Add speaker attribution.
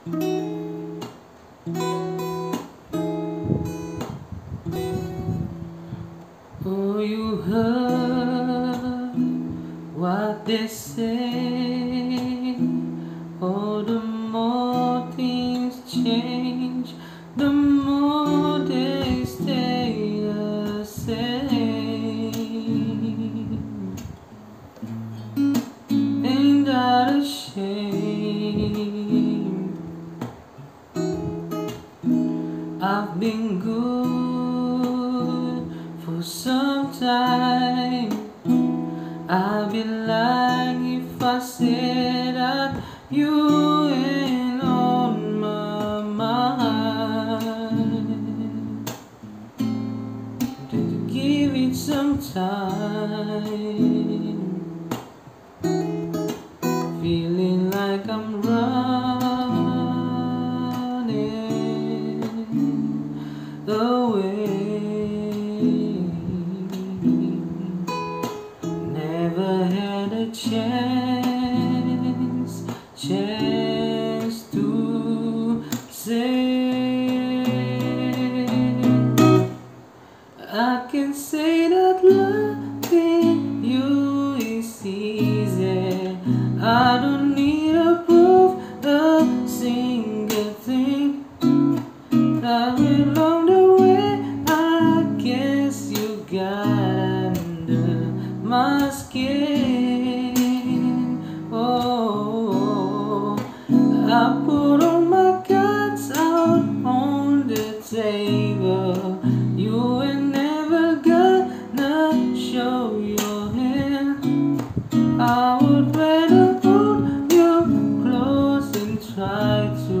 Speaker 1: Oh, you heard what they say. Oh, the more things change, the more they stay the same. Ain't that a shame? I've been good for some time. I'd be lying if I said that you ain't on my mind. To give it some time, feeling like I'm running away. Never had a chance to say I can say that loving you is easy. I don't need to prove a single thing. That along the way, I guess you got under my skin. Oh, I put all my cards out on the table. You ain't never gonna show your hand. I would rather hold you close and try to